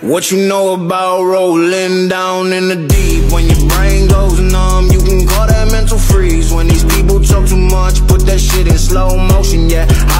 What you know about rolling down in the deep? When your brain goes numb, you can call that mental freeze. When these people talk too much, put that shit in slow motion, yeah.